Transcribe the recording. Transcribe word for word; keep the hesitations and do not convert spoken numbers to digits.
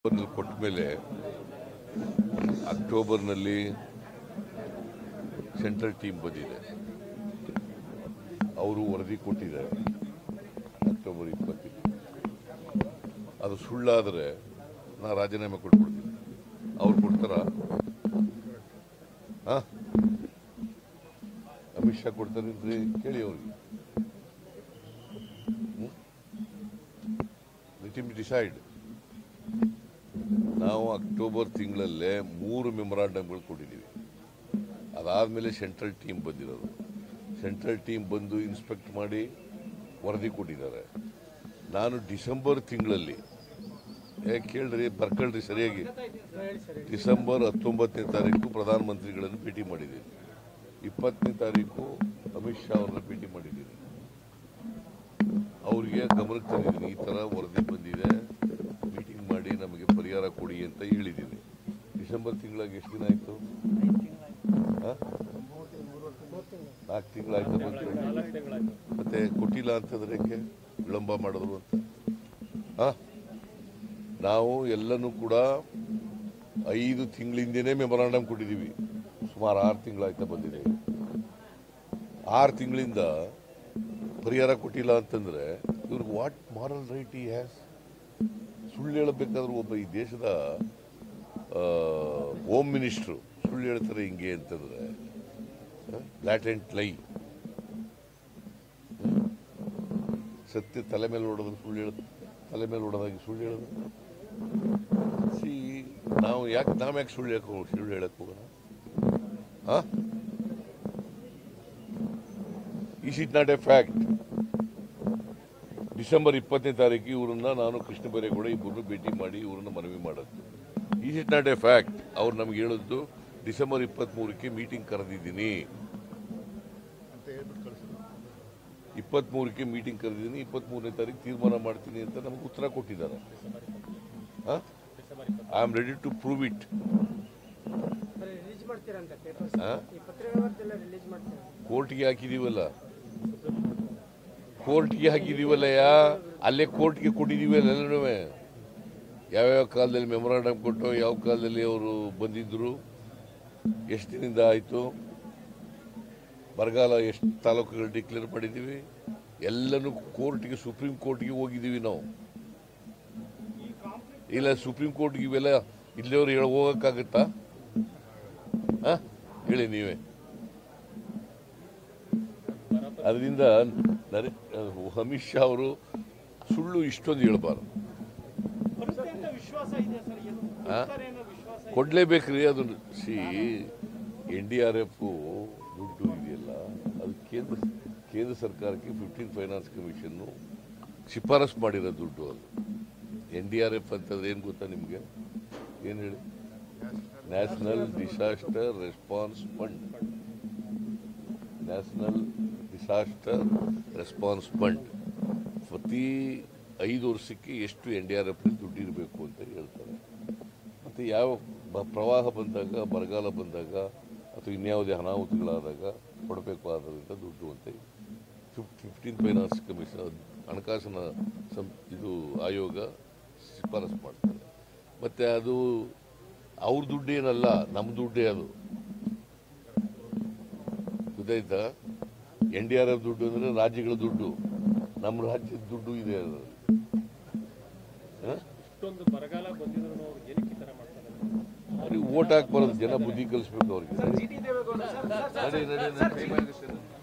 ಕೊಟ್ಟ ಮೇಲೆ ಅಕ್ಟೋಬರ್ನಲ್ಲಿ ಸೆಂಟ್ರಲ್ ಟೀಮ್ ಬಂದಿದೆ. ಅವರು ವರದಿ ಕೊಟ್ಟಿದ್ದಾರೆ ಅಕ್ಟೋಬರ್ ಇಪ್ಪತ್ತಕ್ಕೆ. ಅದು ಸುಳ್ಳಾದರೆ ನಾ ರಾಜೀನಾಮೆ ಕೊಟ್ಬಿಡ್ತೀನಿ. ಅವ್ರು ಕೊಡ್ತಾರ? ಅಮಿತ್ ಶಾ ಕೊಡ್ತಾರೆ ಕೇಳಿ ಅವ್ರಿಗೆ. Let him decide. ನಾವು ಅಕ್ಟೋಬರ್ ತಿಂಗಳಲ್ಲೇ ಮೂರು ಮೆಮೊರಾಂಡಮ್ಗಳು ಕೊಟ್ಟಿದ್ದೀವಿ. ಅದಾದಮೇಲೆ ಸೆಂಟ್ರಲ್ ಟೀಮ್ ಬಂದಿರೋದು. ಸೆಂಟ್ರಲ್ ಟೀಮ್ ಬಂದು ಇನ್ಸ್ಪೆಕ್ಟ್ ಮಾಡಿ ವರದಿ ಕೊಟ್ಟಿದ್ದಾರೆ. ನಾನು ಡಿಸೆಂಬರ್ ತಿಂಗಳಲ್ಲಿ ಯಾಕೆ ಕೇಳ್ರಿ, ಬರ್ಕಳ್ರಿ ಸರಿಯಾಗಿ. ಡಿಸೆಂಬರ್ ಹತ್ತೊಂಬತ್ತನೇ ತಾರೀಕು ಪ್ರಧಾನಮಂತ್ರಿಗಳನ್ನು ಭೇಟಿ ಮಾಡಿದ್ದೀನಿ. ಇಪ್ಪತ್ತನೇ ತಾರೀಕು ಅಮಿತ್ ಶಾ ಅವರನ್ನ ಭೇಟಿ ಮಾಡಿದ್ದೀನಿ. ಅವರಿಗೆ ಗಮನಕ್ಕೆ ತಂದಿದ್ದೀನಿ, ಈ ಥರ ವರದಿ ಬಂದಿದೆ, ಮೀಟಿಂಗ್ ಮಾಡಿ ನಮಗೆ ಪರಿಹಾರ ಕೊಡಿ ಅಂತ ಹೇಳಿದ್ದೀನಿ. ಡಿಸೆಂಬರ್ ತಿಂಗಳಾಗ ಎಷ್ಟು ದಿನ ಆಯಿತು? ನಾಲ್ಕು ತಿಂಗಳಾಯ್ತು. ಮತ್ತೆ ಕೊಟ್ಟಿಲ್ಲ ಅಂತಂದ್ರೆ ಯಾಕೆ ವಿಳಂಬ ಮಾಡಿದ್ರು ಅಂತ? ನಾವು ಎಲ್ಲನೂ ಕೂಡ ಐದು ತಿಂಗಳಿಂದನೇ ಮೆಮೊರಾಂಡಮ್ ಕೊಟ್ಟಿದ್ದೀವಿ. ಸುಮಾರು ಆರು ತಿಂಗಳಾಯ್ತಾ ಬಂದಿದೆ. ಆರು ತಿಂಗಳಿಂದ ಪರಿಹಾರ ಕೊಟ್ಟಿಲ್ಲ ಅಂತಂದ್ರೆ ಇವ್ರಿಗೆ what moral right he has? ಸುಳ್ಳು ಹೇಳಬೇಕಾದ್ರೂ ಒಬ್ಬ ಈ ದೇಶದ ಹೋಮ್ ಮಿನಿಸ್ಟ್ರು ಸುಳ್ಳು ಹೇಳ್ತಾರೆ ಹಿಂಗೆ ಅಂತಂದ್ರೆ ಬ್ಲಾಟೆಂಟ್ ಲೈ. ಸತ್ಯ ತಲೆ ಮೇಲೆ ಹೊಡೋದು ಸುಳ್ಳು ಹೇಳ ತಲೆ ಮೇಲೆ ಹೊಡೋದಾಗಿ ಸುಳ್ಳು ಹೇಳೋದು. ಸಿ ನಾವು ಯಾಕೆ ನಾವು ಯಾಕೆ ಸುಳ್ಳು ಹೇಳಕ್ ಹೋಗೋಣ? ಸುಳ್ಳು ಹೇಳಕ್ ಹೋಗೋಣ? ಹಾ, is it not a fact? December ಇಪ್ಪತ್ತನೇ ತಾರೀಕು ಇವರನ್ನ ನಾನು ಕೃಷ್ಣ ಬೈರೇಗೌಡ ಇಬ್ಬರನ್ನು ಭೇಟಿ ಮಾಡಿ ಇವರನ್ನ ಮನವಿ ಮಾಡೋದು. Is it not a fact? ಅವ್ರು ನಮ್ಗೆ ಹೇಳಿದ್ದು ಡಿಸೆಂಬರ್ ಇಪ್ಪತ್ತ್ ಮೂರಕ್ಕೆ ಮೀಟಿಂಗ್ ಕರೆದಿದ್ದೀನಿ, ಇಪ್ಪತ್ತ್ ಮೂರಕ್ಕೆ ಮೀಟಿಂಗ್ ಕರೆದಿದ್ದೀನಿ, ಇಪ್ಪತ್ತ್ ಮೂರನೇ ತಾರೀಕು ತೀರ್ಮಾನ ಮಾಡ್ತೀನಿ ಅಂತ ನಮ್ಗೆ ಉತ್ತರ ಕೊಟ್ಟಿದ್ದಾರೆ. I am ready to prove it. ಕೋರ್ಟ್ಗೆ ಹಾಕಿದೀವಲ್ಲ, ಕೋರ್ಟ್ಗೆ ಹಾಕಿದೀವಲ್ಲ ಯಾ ಅಲ್ಲೇ ಕೋರ್ಟ್ಗೆ ಕೊಟ್ಟಿದೀವಲ್ಲ ಎಲ್ಲನೂ. ಯಾವ್ಯಾವ ಕಾಲದಲ್ಲಿ ಮೆಮೊರಾಂಡಮ್ ಕೊಟ್ಟು ಯಾವ ಕಾಲದಲ್ಲಿ ಅವರು ಬಂದಿದ್ರು, ಎಷ್ಟು ದಿನದಿಂದ ಆಯಿತು, ಬರಗಾಲ ಎಷ್ಟು ತಾಲೂಕುಗಳು ಡಿಕ್ಲೇರ್ ಮಾಡಿದ್ದೀವಿ, ಎಲ್ಲನೂ ಕೋರ್ಟ್ಗೆ ಸುಪ್ರೀಂ ಕೋರ್ಟ್ಗೆ ಹೋಗಿದ್ದೀವಿ ನಾವು. ಇಲ್ಲ ಸುಪ್ರೀಂ ಕೋರ್ಟ್ಗೆ ಇವೆಲ್ಲ ಇಲ್ಲಿಯವರು ಹೇಳ ಹೋಗಕ್ಕಾಗತ್ತಾ? ಹಾಂ ಹೇಳಿ ನೀವೇ. ಅದರಿಂದ ಅಮಿತ್ ಶಾ ಅವರು ಸುಳ್ಳು ಇಷ್ಟೊಂದು ಹೇಳ್ಬಾರ್ದು. ಕೊಡ್ಲೇಬೇಕ್ರಿ ಅದು. C N D R F ದುಡ್ಡು ಇದೆಯಲ್ಲ, ಅದು ಕೇಂದ್ರ ಕೇಂದ್ರ ಸರ್ಕಾರಕ್ಕೆ ಫಿಫ್ಟೀನ್ ಫೈನಾನ್ಸ್ ಕಮಿಷನ್ನು ಶಿಫಾರಸು ಮಾಡಿರೋ ದುಡ್ಡು. ಅದು ಎನ್ ಡಿ ಆರ್ ಎಫ್ ಅಂತಂದ್ರೆ ಏನು ಗೊತ್ತಾ ನಿಮಗೆ? ಏನು ಹೇಳಿ? National Disaster Response Fund. National Disaster Response Fund ಪ್ರತಿ ಐದು ವರ್ಷಕ್ಕೆ ಎಷ್ಟು ಎನ್ ಡಿ ಆರ್ ಎಫ್ ದುಡ್ಡು ಇರಬೇಕು ಅಂತ ಹೇಳ್ತಾರೆ. ಮತ್ತು ಯಾವ ಪ್ರವಾಹ ಬಂದಾಗ, ಬರಗಾಲ ಬಂದಾಗ ಅಥವಾ ಇನ್ಯಾವುದೇ ಅನಾಹುತಗಳಾದಾಗ ಕೊಡಬೇಕು ಆದ್ದರಿಂದ ದುಡ್ಡು ಅಂತ ಫಿಫ್ಟೀನ್ ಫೈನಾನ್ಸ್ ಕಮಿಷನ್ ಹಣಕಾಸಿನ ಸಂ ಇದು ಆಯೋಗ ಶಿಫಾರಸು ಮಾಡ್ತಾರೆ. ಮತ್ತು ಅದು ಅವ್ರ ದುಡ್ಡೇನಲ್ಲ, ನಮ್ಮ ದುಡ್ಡೇ ಅದು. ಗೊತ್ತಾಯ್ತಾ? ಎನ್ ಡಿ ಆರ್ ಎಫ್ ದುಡ್ಡು ಅಂದರೆ ರಾಜ್ಯಗಳ ದುಡ್ಡು, ನಮ್ಮ ರಾಜ್ಯದ ದುಡ್ಡು ಇದೆ ಅದು. ಅವ್ರಿಗೆ ಓಟ್ ಹಾಕಿ ಬರೋದು, ಜನ ಬುದ್ಧಿ ಕಲಿಸ್ಬೇಕು ಅವ್ರಿಗೆ. ನಡಿ ನಡಿ ನಡಿ